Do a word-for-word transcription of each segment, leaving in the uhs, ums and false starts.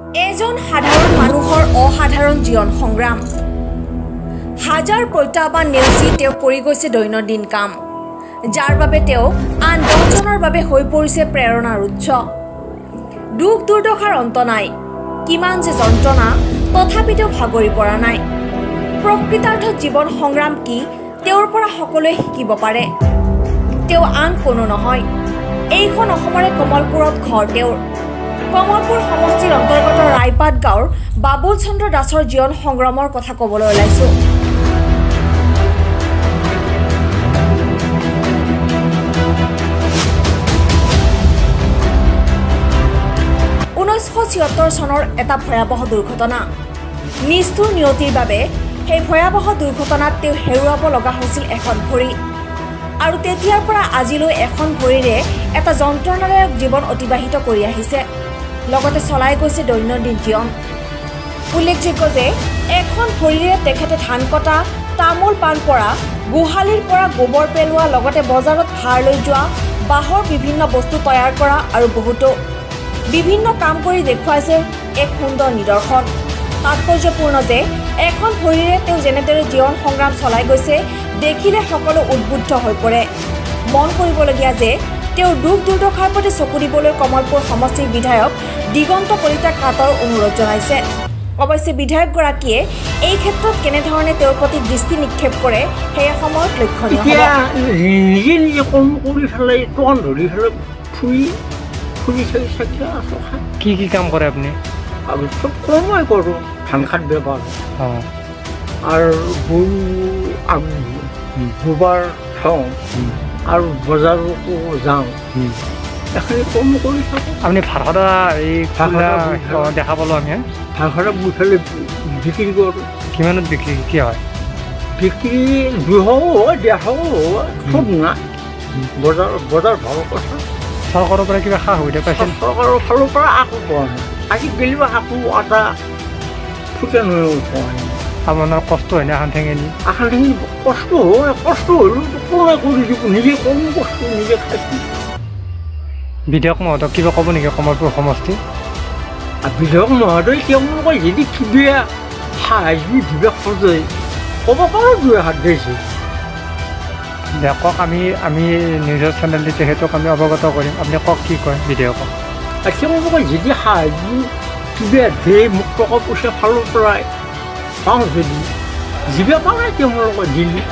এজন সাধাৰণ মানুহৰ অসাধাৰণ জীৱন সংগ্ৰাম হাজাৰ প্ৰত্যাহ্বান নেওচি তেওঁ কৰি গৈছে দৈনন্দিন কাম যাৰ বাবে তেওঁ আন দহজনৰ বাবে হৈ পৰিছে প্ৰেৰণাৰ উৎস দুখ দুৰ্দশাৰ অন্ত নাই কিমান যে যন্ত্ৰণা তথাপিতো ভাগৰি পৰা নাই প্ৰকৃতাৰ্থত জীৱন সংগ্ৰাম কি তেওঁৰ পৰা সকলোৱে শিকিব পাৰে তেওঁ আন কোনো নহয় এইখন অসমৰে কমলপুৰত ঘৰ তেওঁৰ কমলপুৰ সমষ্টিৰ অন্তৰ্গত ৰায়পাট গাঁৱৰ বাবুল চন্দ্ৰ দাসৰ জীৱন সংগ্ৰামৰ কথা ক'বলৈ ওলাইছো ঊনৈছশ ছিয়ত্তৰ চনৰ এটা ভয়াৱহ দুৰ্ঘটনা নিষ্ঠুৰ নিয়তিৰ বাবে সেই ভয়াৱহ দুৰ্ঘটনাত তেওঁ হেৰুৱাব লগা হৈছিল এখন ভৰি আৰু তেতিয়াৰ পৰা আজিলৈ এখন ভৰিৰে এটা যন্ত্ৰণাদায়ক জীৱন অতিবাহিত কৰি আহিছে লগতে চলাই গৈছে দৈনন্দিন জীৱন উল্লেখযোগ্য যে এখন ভৰিৰে তেখেতে ধান কটা তামোল পাণ পৰা গোহালিৰ পৰা গোবৰ পেলোৱা লগতে বজাৰত ভাৰ লৈ যোৱা বাঁহৰ বিভিন্ন বস্তু তৈয়াৰ কৰা আৰু বহুতো বিভিন্ন কাম কৰি দেখুৱাইছে এক সুন্দৰ নিদৰ্শন তাৎপৰ্যপূৰ্ণ যে এখন ভৰিৰে তেওঁ যেনেদৰে জীৱন সংগ্ৰাম চলাই গৈছে দেখিলে সকলো উদ্বুদ্ধ হৈ পৰে মন কৰিবলগীয়া যে তেওঁ দুখ দুৰ্দশাৰ প্ৰতি চকু দিবলৈ কমলপুৰ সমষ্টিৰ বিধায়ক দিগন্ত কলিতাক কাটৰ অনুৰোধ জনাইছে অৱশ্যে বিধায়কগৰাকীয়ে এই ক্ষেত্ৰত কেনেধৰণে তেওঁৰ প্ৰতি দৃষ্টি নিক্ষেপ কৰে সেয়া সময়ত লক্ষণীয় হ'ব নিজে নিজে কৰ্ম কৰি ফেলাই টন ধৰি ফেলাই ফুৰি ফুৰি চাই চাকি আছো কি কি কাম কৰে আপুনি আমি চব কৰ্মই কৰোঁ ধান খাত বেপাৰ আৰু গৰু আমি গোবৰ থওঁ আৰু বজাৰতো যাওঁ এখিনি কৰ্ম কৰি থাকোঁ আপুনি ভাড়া এই দেখা পালোঁ আমি ভাড়া বুই ফেলে বিক্ৰী কৰোঁ কিমানত বিক্ৰী কি হয় বিক্ৰী দুশও হয় ডেৰশও হয় চব নাই বজাৰ বজাৰ ভাড়া কথা চৰকাৰৰ পৰা কিবা সা সুবিধা পাইছে চৰকাৰৰ ফালৰ পৰা আকৌ পোৱা নাই আজিকালিও আকৌ এটা ফুটা নৈ পোৱা নাই আপোনাৰ কষ্ট হয় নে আখান ঠেঙেলি আখান ঠেঙেলি কষ্ট হয় কষ্ট হ'লেও কোনে কৰি দিব নিজে কম কষ্ট নিজে খাইছোঁ বিধায়ক মহোদয়ক কিবা ক'ব নেকি কমলপুৰ সমষ্টি বিধায়ক মহোদয় তেওঁলোকে যদি কিবা সাহায্য দিব খোজে ক'ব পাৰোঁ দুই হাত দিছে দে কওক আমি আমি নিউজৰ চেনেল দি তেখেতক আমি অৱগত কৰিম আপুনি কওক কি কয় বিধায়কক তেওঁলোকে যদি সাহায্য কিবা দিয়ে মোক টকা পইচা ফালৰ পৰাই পাওঁ যদি যিবা পাৰে তেওঁলোকে দিলে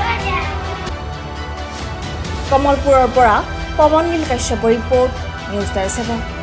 কমলপুৰৰ পৰা Pawan Neel Kashyap report news star seven